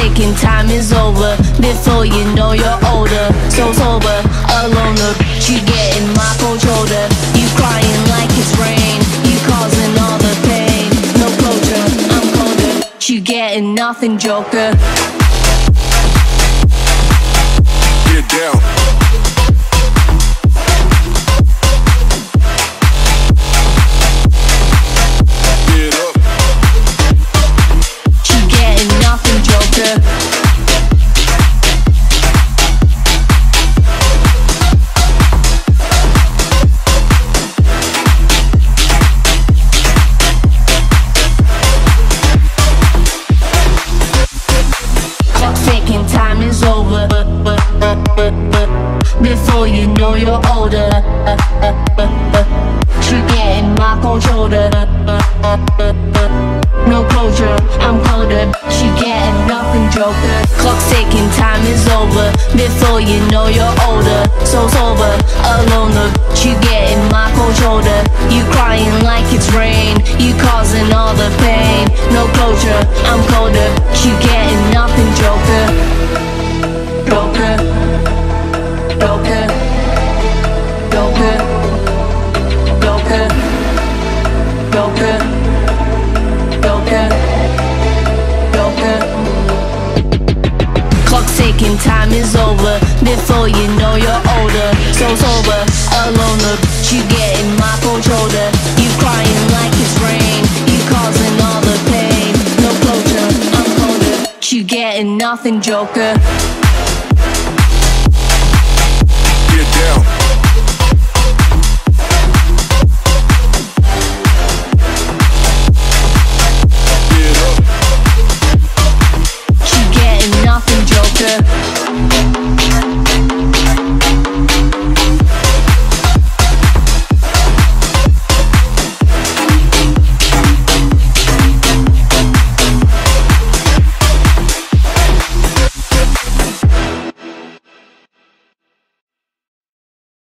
ticking, time is over. Before you know you're older. So sober, alone, the bitch you getting my cold shoulder. You crying like it's rain, you causing all the pain. No closure, I'm colder, you getting nothing, Joker. Get down. Time is over. Before you know you're older. You getting my cold shoulder. No closure, I'm colder. You getting nothing, Joker. Clock's ticking, time is over. Before you know you're older. So sober, alone, the you getting my cold shoulder. You crying like it's rain, you causing all the pain. No closure, I'm colder. You getting nothing, Joker. Joker, Joker, Joker, Joker, Joker, Joker, Joker. Clock's ticking, time is over. Before you know you're older. So sober, alone, the you getting my cold shoulder. You crying like it's rain, you causing all the pain. No closure, I'm colder. You getting nothing, Joker.